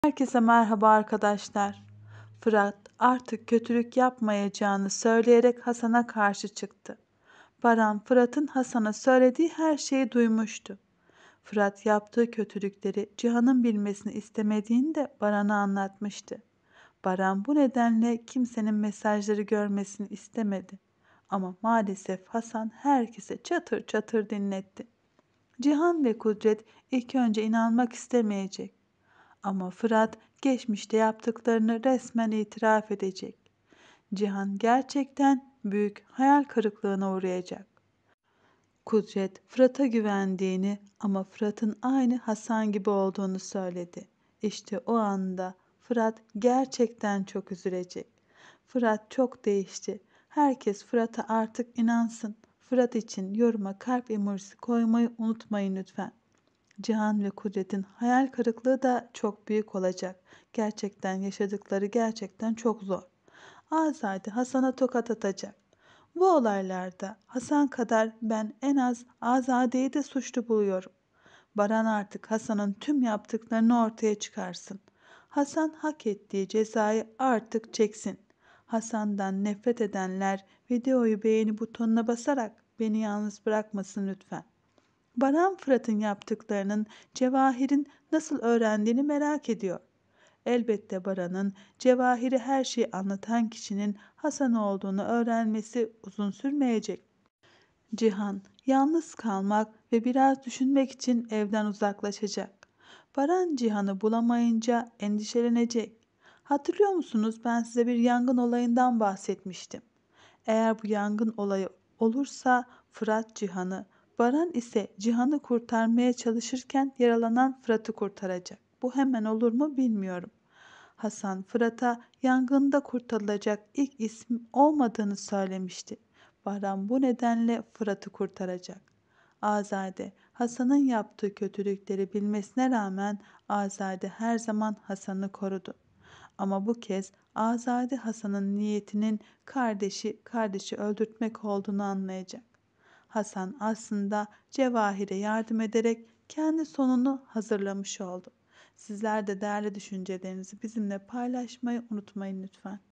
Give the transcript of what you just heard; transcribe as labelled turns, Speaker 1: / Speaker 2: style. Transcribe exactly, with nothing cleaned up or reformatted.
Speaker 1: Herkese merhaba arkadaşlar. Fırat artık kötülük yapmayacağını söyleyerek Hasan'a karşı çıktı. Baran, Fırat'ın Hasan'a söylediği her şeyi duymuştu. Fırat yaptığı kötülükleri Cihan'ın bilmesini istemediğini de Baran'a anlatmıştı. Baran bu nedenle kimsenin mesajları görmesini istemedi. Ama maalesef Hasan herkese çatır çatır dinletti. Cihan ve Kudret ilk önce inanmak istemeyecek. Ama Fırat geçmişte yaptıklarını resmen itiraf edecek. Cihan gerçekten büyük hayal kırıklığına uğrayacak. Kudret Fırat'a güvendiğini ama Fırat'ın aynı Hasan gibi olduğunu söyledi. İşte o anda Fırat gerçekten çok üzülecek. Fırat çok değişti. Herkes Fırat'a artık inansın. Fırat için yoruma kalp emojisi koymayı unutmayın lütfen. Cihan ve Kudret'in hayal kırıklığı da çok büyük olacak. Gerçekten yaşadıkları gerçekten çok zor. Azade Hasan'a tokat atacak. Bu olaylarda Hasan kadar ben en az Azade'yi de suçlu buluyorum. Baran artık Hasan'ın tüm yaptıklarını ortaya çıkarsın. Hasan hak ettiği cezayı artık çeksin. Hasan'dan nefret edenler videoyu beğeni butonuna basarak beni yalnız bırakmasın lütfen. Baran Fırat'ın yaptıklarının Cevahir'in nasıl öğrendiğini merak ediyor. Elbette Baran'ın Cevahir'e her şeyi anlatan kişinin Hasan olduğunu öğrenmesi uzun sürmeyecek. Cihan yalnız kalmak ve biraz düşünmek için evden uzaklaşacak. Baran Cihan'ı bulamayınca endişelenecek. Hatırlıyor musunuz, ben size bir yangın olayından bahsetmiştim. Eğer bu yangın olayı olursa Fırat Cihan'ı, Baran ise Cihan'ı kurtarmaya çalışırken yaralanan Fırat'ı kurtaracak. Bu hemen olur mu bilmiyorum. Hasan Fırat'a yangında kurtarılacak ilk isim olmadığını söylemişti. Baran bu nedenle Fırat'ı kurtaracak. Azade Hasan'ın yaptığı kötülükleri bilmesine rağmen Azade her zaman Hasan'ı korudu. Ama bu kez Azade Hasan'ın niyetinin kardeşi kardeşi öldürtmek olduğunu anlayacak. Hasan aslında Cevahir'e yardım ederek kendi sonunu hazırlamış oldu. Sizler de değerli düşüncelerinizi bizimle paylaşmayı unutmayın lütfen.